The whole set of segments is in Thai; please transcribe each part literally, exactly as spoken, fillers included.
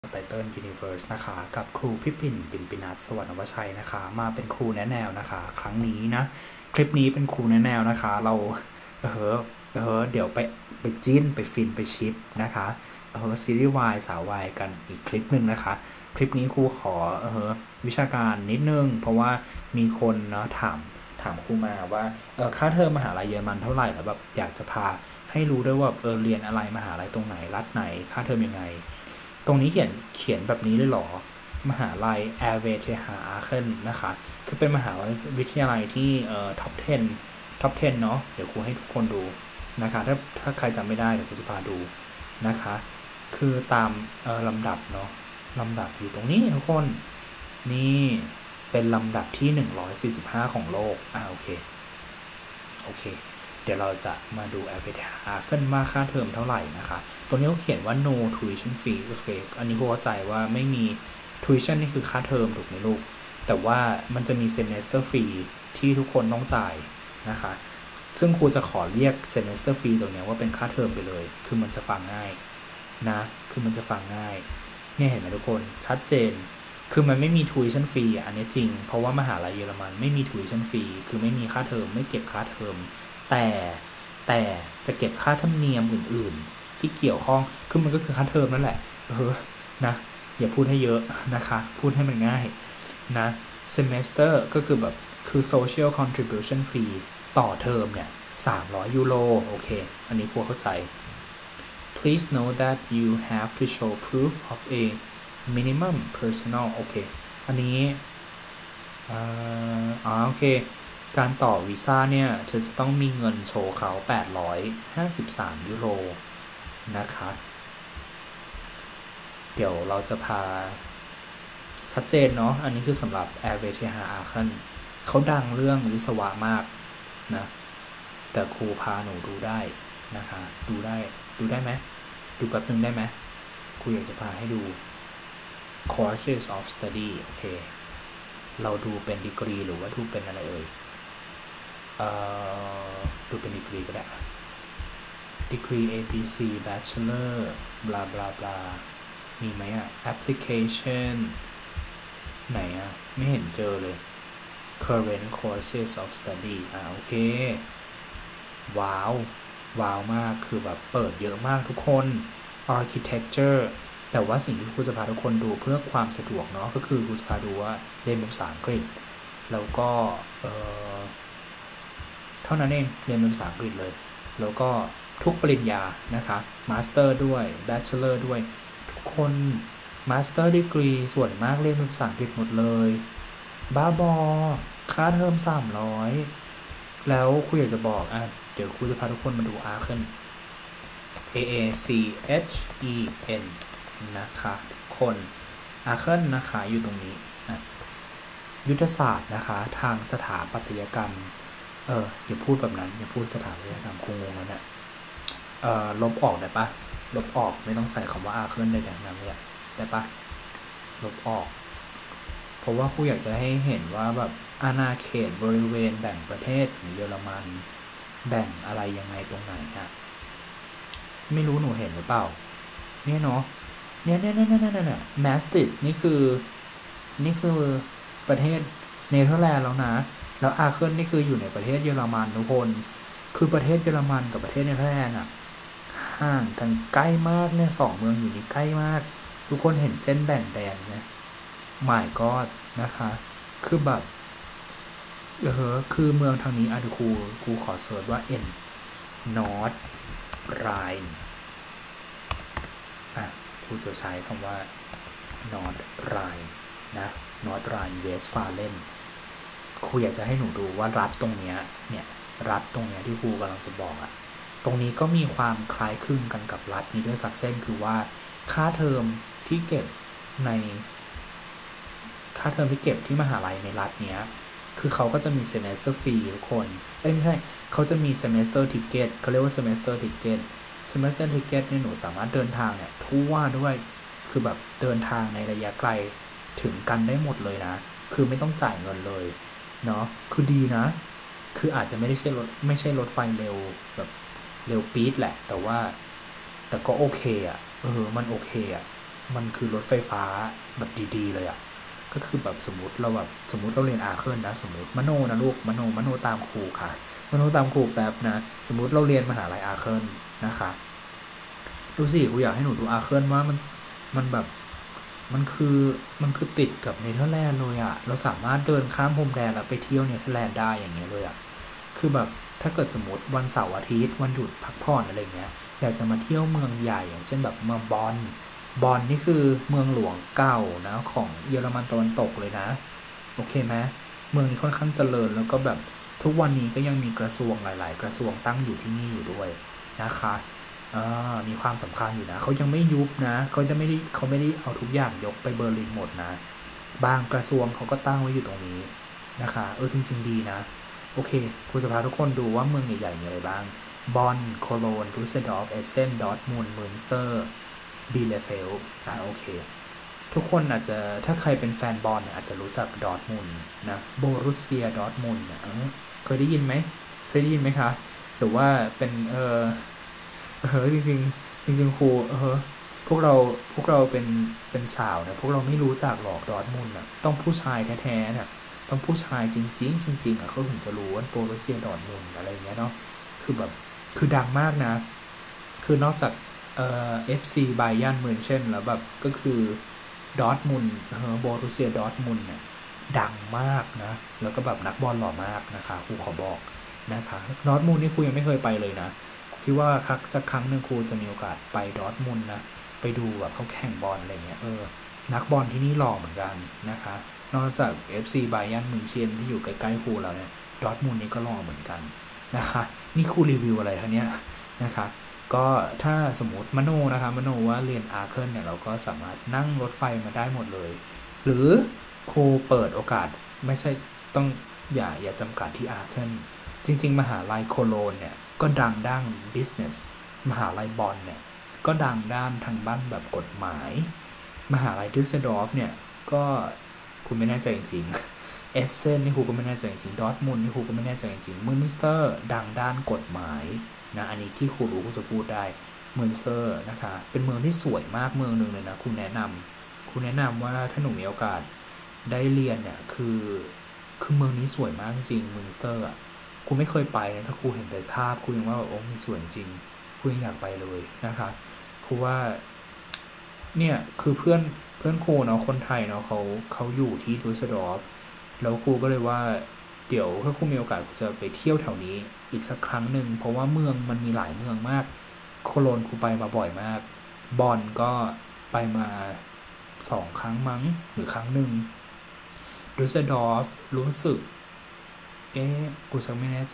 ไตเติ้ล Universe นะคะกับครูพี่ปิ่นปิ่นปินัทสวรรณวชัยนะคะมาเป็นครูแนะแนวนะคะครั้งนี้นะคลิปนี้เป็นครูแนะแนวนะคะเราเออเออเดี๋ยวไปไปจิ้นไปฟินไปชิปนะคะเออซีรีส์วายสาววายกันอีกคลิปหนึ่งนะคะคลิปนี้ครูขอเออวิชาการนิดนึงเพราะว่ามีคนเนาะถามถามครูมาว่าเออค่าเทอมมหาลัยเยอรมันเท่าไหร่แล้วแบบอยากจะพาให้รู้ด้วยว่าเออเรียนอะไรมหาลัยตรงไหนรัฐไหนค่าเทอมยังไงตรงนี้เขียนเขียนแบบนี้เลยหรอมหาลัย แอร์เวย์ ที เอช Aachen นะคะคือเป็นมหาวิทยาลัยที่เอ่อ ท็อป สิบ ท็อป สิบ เนาะเดี๋ยวครูให้ทุกคนดูนะคะถ้าถ้าใครจำไม่ได้เดี๋ยวครูจะพาดูนะคะคือตามเอ่อลำดับเนาะลำดับอยู่ตรงนี้ทุกคนนี่เป็นลำดับที่หนึ่งร้อยสี่สิบห้าของโลกอ่าโอเคโอเคเดี๋ยวเราจะมาดู แอร์เวย์ ที เอช Aachen ว่าค่าเทอมเท่าไหร่นะคะตัวนี้เขาเขียนว่า no tuition fee โอเคอันนี้ครูเข้าใจว่าไม่มี tuition นี่คือค่าเทอมถูกไหมลูกแต่ว่ามันจะมี semester fee ที่ทุกคนต้องจ่ายนะคะซึ่งครูจะขอเรียก semester fee ตัวนี้ว่าเป็นค่าเทอมไปเลยคือมันจะฟังง่ายนะคือมันจะฟังง่ายเนี่ยเห็นไหมทุกคนชัดเจนคือมันไม่มี tuition fee อันนี้จริงเพราะว่ามหาลัยเยอรมันไม่มี tuition fee คือไม่มีค่าเทอมไม่เก็บค่าเทอมแต่แต่จะเก็บค่าธรรมเนียมอื่นๆที่เกี่ยวข้องคือมันก็คือค่าเทอมนั่นแหละเออนะอย่าพูดให้เยอะนะคะพูดให้มันง่ายนะ semester ก็คือแบบคือ social contribution fee ต่อเทอมเนี่ยสามร้อยยูโรโอเคอันนี้ครูเข้าใจ please note that you have to show proof of a minimum personal โอเคอันนี้อ่าอ๋อโอเคการต่อวีซ่าเนี่ยเธอจะต้องมีเงินโชว์เขาแปดร้อยห้าสิบสามยูโรนะคะเดี๋ยวเราจะพาชัดเจนเนาะอันนี้คือสำหรับ แอร์เวย์ ที เอช Aachen เขาดังเรื่องวิศวะมากนะแต่ครูพาหนูดูได้นะคะดูได้ดูได้ไหมดูแป๊บนึงได้ไหมครูอยากจะพาให้ดู courses of study โอเคเราดูเป็นดีกรีหรือว่าดูเป็นอะไรเอ่ยเอ่อดูเป็นดีกรีก็ได้ดีกรี เอ บี ซี bachelor บลาบลาบลามีไหมอ่ะ application ไหนอ่ะไม่เห็นเจอเลย current courses of study อ่าโอเคว้าวว้าวมากคือแบบเปิดเยอะมากทุกคน architecture แต่ว่าสิ่งที่ครูจะพาทุกคนดูเพื่อความสะดวกเนาะก็คือครูจะพาดูว่าเรียนเป็นภาษาอังกฤษแล้วก็เอ่อเท่านั้นเองเรียนเป็นภาษาอังกฤษเลยแล้วก็ทุกปริญญานะคะมาสเตอร์ด้วยแบชเชอร์ด้วยทุกคนมาสเตอร์ดีกรีส่วนมากเรียนเป็นภาษาอังกฤษหมดเลยบ้าบอค่าเทอมสามร้อยแล้วครูอยากจะบอกอ่ะเดี๋ยวครูจะพาทุกคนมาดู Aachen A A C H E N นะคะคน Aachen นะคะอยู่ตรงนี้ยุทธศาสตร์นะคะทางสถาปัตยกรรมเอออย่าพูดแบบนั้นอย่าพูดสถาปัตยกรรมคงงงแล้วเนี่ยเอ่อลบออกได้ปะลบออกไม่ต้องใส่คำว่า Aachen ในอย่างนั้นเลยได้ปะลบออกเพราะว่าครูอยากจะให้เห็นว่าแบบอาณาเขตบริเวณแบ่งประเทศของเยอรมันแบ่งอะไรยังไงตรงไหนอะไม่รู้หนูเห็นหรือเปล่าเนี่ยเนาะเนี่ยเนี่ยเนี่ยเนี่ยเนี่ยแมสติสนี่คือนี่คือประเทศเนเธอร์แลนด์แล้วนะแล้วอาเคิลนี่คืออยู่ในประเทศเยอรมันทุกคนคือประเทศเยอรมันกับประเทศเนเธอร์แลนด์อะห่างกันใกล้มากเนี่ยสองเมืองอยู่นี่ใกล้มากทุกคนเห็นเส้นแบ่งแดนไหมMy God นะคะคือแบบเออคือเมืองทางนี้อ่ะครูครูขอเสิร์ชว่า N North Rhine อ่ะครูจะใช้คำว่า North Rhine นะ North Rhine Westphalen ครูอยากจะให้หนูดูว่ารัฐตรงเนี้ยเนี่ยรัฐตรงเนี้ยที่ครูกำลังจะบอกอ่ะตรงนี้ก็มีความคล้ายคลึงกันกับรัฐนี้ด้วยซักเส้นคือว่าค่าเทอมที่เก็บในค่าเทอมที่เก็บที่มหาลัยในรัฐเนี้ยคือเขาก็จะมี semester fee ทุกคนเอ้ยไม่ใช่เขาจะมี semester ticket เขาเรียกว่า semester ticket semester ticket เนี่ยหนูสามารถเดินทางเนี่ยทั่วด้วยคือแบบเดินทางในระยะไกลถึงกันได้หมดเลยนะคือไม่ต้องจ่ายเงินเลยเนาะคือดีนะคืออาจจะไม่ได้ใช่รถไม่ใช่รถไฟเร็วแบบเร็วปี๊ดแหละแต่ว่าแต่ก็โอเคอ่ะเออมันโอเคอ่ะมันคือรถไฟฟ้าแบบดีๆเลยอะก็คือแบบสมมติเราแบบสมมติเราเรียนอาเคิลนะสมมติมโนนะลูกมโนมโนตามครูค่ะมโนตามครูแป๊บนะสมมติเราเรียนมหาลัยอาเคิลนะคะดูสิครูอยากให้หนูดูอาเคิลว่ามันมันแบบมันคือมันคือติดกับเนเธอร์แลนด์เลยอะเราสามารถเดินข้ามพรมแดนแล้วไปเที่ยวเนเธอร์แลนด์ได้อย่างเงี้ยเลยอะคือแบบถ้าเกิดสมมติวันเสาร์อาทิตย์วันหยุดพักผ่อนอะไรเงี้ยอยากจะมาเที่ยวเมืองใหญ่อย่างเช่นแบบเมืองบอนบอนนี่คือเมืองหลวงเก่านะของเยอรมันตะวันตกเลยนะโอเคไหมเมืองนี้ค่อนข้างเจริญแล้วก็แบบทุกวันนี้ก็ยังมีกระทรวงหลายๆกระทรวงตั้งอยู่ที่นี่อยู่ด้วยนะคะมีความสำคัญอยู่นะเขายังไม่ยุบนะเขาจะไม่ได้เขาไม่ได้เอาทุกอย่างยกไปเบอร์ลินหมดนะบางกระทรวงเขาก็ตั้งไว้อยู่ตรงนี้นะคะเออจริงๆดีนะโอเคครูจะพาทุกคนดูว่าเมืองใหญ่ๆมีอะไรบ้างบอนโคโลนดูสเซดอร์ฟเอเซนดอร์ทมุนด์มินสเตอร์บีเลเฟลอ่ะโอเคทุกคนอาจจะถ้าใครเป็นแฟนบอลอาจจะรู้จักดอร์ทมุนด์นะโบรุสเซียดอร์ทมุนด์เคยได้ยินไหมเคยได้ยินไหมคะหรือว่าเป็นเออเออจริงๆจริงๆครูเออพวกเราพวกเราเป็นเป็นสาวนะพวกเราไม่รู้จักหรอกดอร์ทมุนด์อ่ะต้องผู้ชายแท้ๆน่ะต้องผู้ชายจริงๆจริงๆอ่ะเขาถึงจะรู้ว่าโบรุสเซียดอร์ทมุนด์อะไรเงี้ยเนาะคือแบบคือดังมากนะคือนอกจากเอ่อ เอฟ ซี ไบยันมิวนิเช่นแล้วแบบก็คือดอร์ทมุนด์เออโบรุสเซียดอร์ทมุนด์เนี่ยดังมากนะแล้วก็แบบนักบอลหล่อมากนะคะครูขอบอกนะคะดอร์ทมุนด์นี่ครูยังไม่เคยไปเลยนะคิดว่าครั้งสักครั้งหนึ่งครูจะมีโอกาสไปดอร์ทมุนด์นะไปดูแบบเขาแข่งบอลอะไรเงี้ยเออนักบอลที่นี่หล่อเหมือนกันนะคะนอกจาก เอฟ ซี ไบยันมิวนิเช่นที่อยู่ใกล้ๆครูแล้วเนี่ยดอร์ทมุนด์นี่ก็หล่อเหมือนกันนะคะนี่ครูรีวิวอะไรคะเนี่ยนะคะก็ถ้าสมมติมโนนะคะมโนว่าเรียนอาร์เคิลเนี่ยเราก็สามารถนั่งรถไฟมาได้หมดเลยหรือครูเปิดโอกาสไม่ใช่ต้องอย่าอย่าจำกัดที่อาร์เคิลจริงๆมหาลัยโคโลนเนี่ยก็ดังด้าน business มหาลัยบอนเนี่ยก็ดังด้านทางบ้านแบบกฎหมายมหาลัยดุสเซลดอร์ฟเนี่ยก็คุณไม่แน่ใจจริงๆเอเซนนี่ครูก็ไม่แน่ใจจริงๆดอร์ทมุนด์นี่ครูก็ไม่แน่ใจจริงๆมินสเตอร์ดังด้านกฎหมายนะอันนี้ที่ครูรู้ครูจะพูดได้มินสเตอร์นะคะเป็นเมืองที่สวยมากเมืองนึงเลยนะครูแนะนำครูแนะนำว่าถ้าหนูมีโอกาสได้เรียนเนี่ยคือคือเมืองนี้สวยมากจริงมินสเตอร์อ่ะครูไม่เคยไปนะถ้าครูเห็นแต่ภาพครูยังว่าโอ้มันสวยจริงครูยังอยากไปเลยนะคะครูว่าเนี่ยคือเพื่อนเพื่อนครูเนาะคนไทยเนาะเขาเขาอยู่ที่ดูสเซดอร์ฟแล้วครูก็เลยว่าเดี๋ยวถ้าครูมีโอกาสจะไปเที่ยวแถวนี้อีกสักครั้งหนึ่งเพราะว่าเมืองมันมีหลายเมืองมากโคโลนครูไปมาบ่อยมากบอนก็ไปมาสองครั้งมั้งหรือครั้งหนึ่งดูสเซดอร์ฟรู้สึกเอ๊ะกูจะไม่แน่ใจ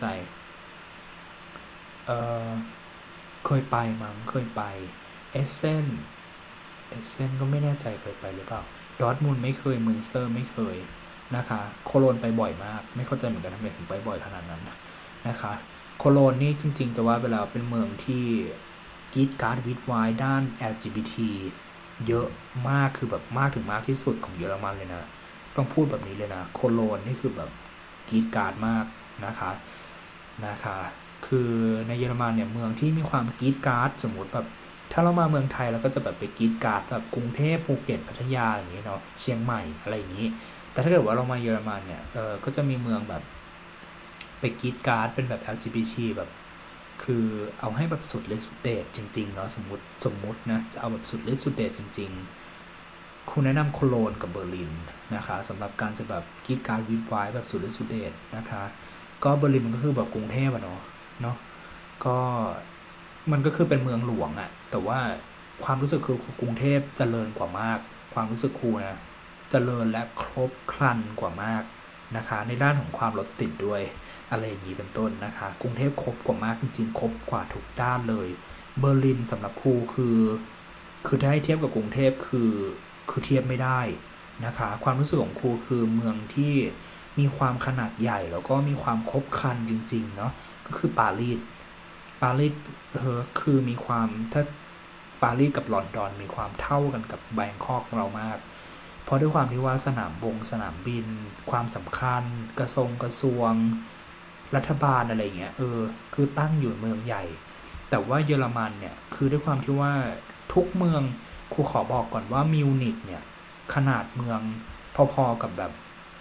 เออเคยไปมั้งเคยไปเอเซนเอเซนก็ไม่แน่ใจเคยไปหรือเปล่าดอร์ทมุนด์ไม่เคยมินสเตอร์ไม่เคยนะคะโคโลนไปบ่อยมากไม่เข้าใจเหมือนกันทำไมถึงไปบ่อยขนาดนั้นนะคะโคโลนนี่จริงๆจะว่าไปแล้วเป็นเมืองที่กรีดการ์ดวิดไวด์ด้าน แอล จี บี ที เยอะมากคือแบบมากถึงมากที่สุดของเยอรมันเลยนะต้องพูดแบบนี้เลยนะโคโลนนี่คือแบบกรีดการ์ดมากนะคะนะคะคือในเยอรมันเนี่ยเมืองที่มีความกรีดการ์ดสมมติแบบถ้าเรามาเมืองไทยเราก็จะแบบไปกรีดการ์ดแบบกรุงเทพภูเก็ตพัทยาอย่างนี้เนาะเชียงใหม่อะไรอย่างนี้แต่ถ้าเกิดว่าเรามาเยอรมันเนี่ยเออก็จะมีเมืองแบบไปกรีดการ์ดเป็นแบบ แอล จี บี ที แบบคือเอาให้แบบสุดฤทธิ์สุดเดชจริงๆเนาะสมมติสมมตินะจะเอาแบบสุดฤทธิ์สุดเดชจริงๆคุณแนะนำโคโลนกับเบอร์ลินนะคะสำหรับการจะแบบกรีดการ์ดวิดไวด์แบบสุดฤทธิ์สุดเดชนะคะก็เบอร์ลินมันก็คือแบบกรุงเทพอะเนาะเนาะก็มันก็คือเป็นเมืองหลวงอะแต่ว่าความรู้สึกคือกรุงเทพเจริญกว่ามากความรู้สึกครูนะเจริญและครบครันกว่ามากนะคะในด้านของความรถติดด้วยอะไรอย่างนี้เป็นต้นนะคะกรุงเทพครบกว่ามากจริงๆครบกว่าทุกด้านเลยเบอร์ลินสำหรับครูคือคือถ้าให้เทียบกับกรุงเทพคือคือเทียบไม่ได้นะคะความรู้สึกของครูคือเมืองที่มีความขนาดใหญ่แล้วก็มีความครบครันจริงๆเนาะก็คือปารีสปารีสเออคือมีความถ้าปารีสกับลอนดอนมีความเท่ากันกับแบงคอกเรามากเพราะด้วยความที่ว่าสนามบงสนามบินความสำคัญกระทรวงกระทรวงรัฐบาลอะไรเงี้ยเออคือตั้งอยู่เมืองใหญ่แต่ว่าเยอรมันเนี่ยคือด้วยความที่ว่าทุกเมืองครูขอบอกก่อนว่ามิวนิกเนี่ยขนาดเมืองพอๆกับแบบ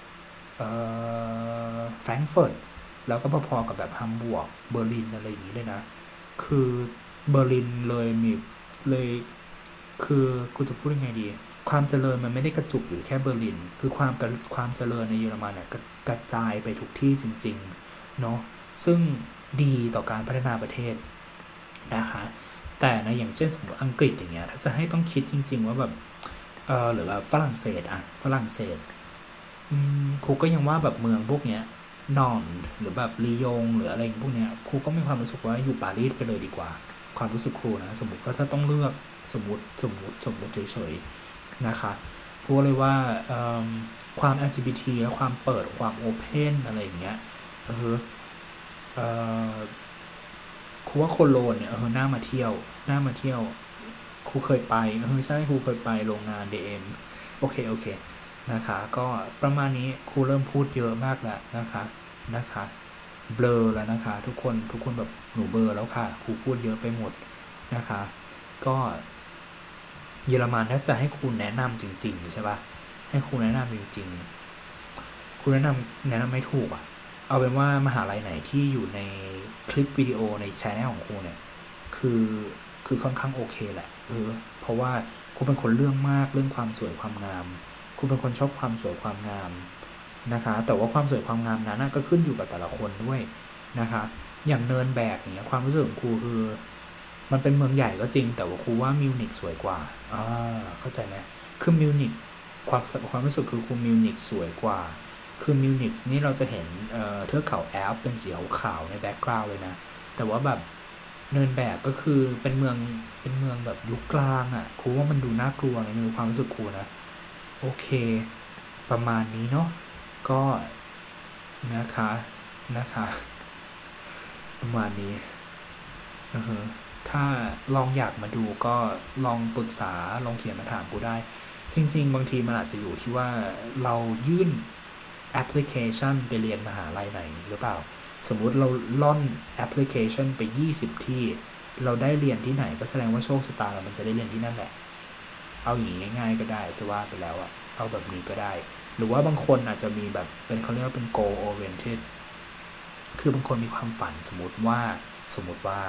แฟรงก์เฟิร์ตแล้วก็พอๆกับแบบฮัมบูร์กเบอร์ลินอะไรอย่างนี้เลยนะคือเบอร์ลินเลยมีเลยคือกูจะพูดยังไงดีความเจริญมันไม่ได้กระจุกอยู่แค่เบอร์ลินคือความความเจริญในเยอรมันเนี่ยกระจายไปทุกที่จริงๆเนาะซึ่งดีต่อการพัฒนาประเทศนะคะแต่ในอย่างเช่นสมมติอังกฤษอย่างเงี้ยถ้าจะให้ต้องคิดจริงๆว่าแบบเออหรือว่าฝรั่งเศสอะฝรั่งเศสอืมครูก็ยังว่าแบบเมืองพวกเนี้ยนอนหรือแบบลียงหรืออะไรพวกเนี้ยครูก็มีความรู้สึกว่าอยู่ปารีสไปเลยดีกว่าความรู้สึกครูนะสมมติว่าถ้าต้องเลือกสมมติสมมติสมมติเฉยๆนะคะครูเลยว่าความ แอล จี บี ที และความเปิดความโอเพนอะไรอย่างเงี้ยเออเออครูว่าโคโลนเนี่ยเออน่ามาเที่ยวน่ามาเที่ยวครูเคยไปเออใช่ครูเคยไปโรงงาน ดี เอ็ม โอเคโอเคนะคะก็ประมาณนี้ครูเริ่มพูดเยอะมากแล้วนะคะนะคะเบลอแล้วนะคะทุกคนทุกคนแบบหนูเบลอแล้วค่ะครูพูดเยอะไปหมดนะคะก็เยอรมันถ้าจะให้ครูแนะนำจริงๆใช่ปะให้ครูแนะนำจริงๆครูแนะนำแนะนำไม่ถูกอ่ะเอาเป็นว่ามหาลัยไหนที่อยู่ในคลิปวิดีโอในแชนแนลของครูเนี่ยคือคือค่อนข้างโอเคแหละเออเพราะว่าครูเป็นคนเรื่องมากเรื่องความสวยความงามครูเป็นคนชอบความสวยความงามนะคะแต่ว่าความสวยความงามนั้นก็ขึ้นอยู่กับแต่ละคนด้วยนะคะอย่างเนินแบกอย่างเงี้ยความรู้สึกของครูคือมันเป็นเมืองใหญ่ก็จริงแต่ว่าครูว่ามิวนิกสวยกว่าอ่าเข้าใจไหมคือมิวนิกความความรู้สึกคือครูมิวนิกสวยกว่าคือมิวนิกนี่เราจะเห็นเอ่อเทือกเขาแอลป์เป็นสีขาวในแบ็กกราวด์เลยนะแต่ว่าแบบเนินแบกก็คือเป็นเมืองเป็นเมืองแบบยุคกลางอ่ะครูว่ามันดูน่ากลัวไงในความรู้สึกครูนะโอเคประมาณนี้เนาะก็นะคะนะคะประมาณนี้อือฮึถ้าลองอยากมาดูก็ลองปรึกษาลองเขียนมาถามกูได้จริงๆบางทีมันอาจจะอยู่ที่ว่าเรายื่นแอปพลิเคชันไปเรียนมหาลัยไหนหรือเปล่าสมมุติเราล่อนแอปพลิเคชันไปยี่สิบที่เราได้เรียนที่ไหนก็แสดงว่าโชคชะตาเรามันจะได้เรียนที่นั่นแหละเอาอย่างนี้ง่ายๆก็ได้จะว่าไปแล้วอะเอาแบบนี้ก็ได้หรือว่าบางคนอาจจะมีแบบเป็นเขาเรียกว่าเป็น goal oriented คือบางคนมีความฝันสมมติว่าสมมติว่า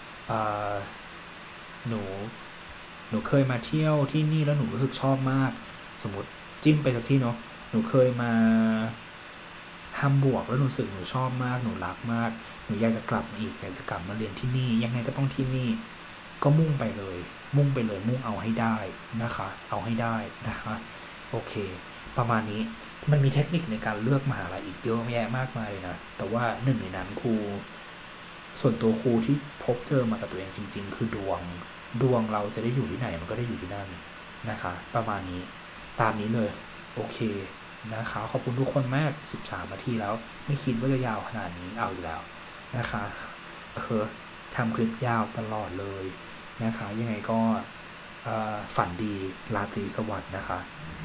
หนูหนูเคยมาเที่ยวที่นี่แล้วหนูรู้สึกชอบมากสมมติจิ้มไปสักที่เนาะหนูเคยมาฮัมบูร์กแล้วหนูรู้สึกหนูชอบมากหนูรักมากหนูอยากจะกลับมาอีกอยากจะกลับมาเรียนที่นี่ยังไงก็ต้องที่นี่ก็มุ่งไปเลยมุ่งไปเลยมุ่งเอาให้ได้นะคะเอาให้ได้นะคะโอเคประมาณนี้มันมีเทคนิคในการเลือกมหาลัยอีกเยอะแยะมากมายเลยนะแต่ว่าหนึ่งในนั้นครูส่วนตัวครูที่พบเจอมากับตัวเองจริงๆคือดวงดวงเราจะได้อยู่ที่ไหนมันก็ได้อยู่ที่นั่นนะคะประมาณนี้ตามนี้เลยโอเคนะคะขอบคุณทุกคนมากสิบสามนาทีแล้วไม่คิดว่าจะยาวขนาดนี้เอาอยู่แล้วนะคะเออทำคลิปยาวตลอดเลยนะคะยังไงก็ฝันดีราตรีสวัสดิ์นะคะ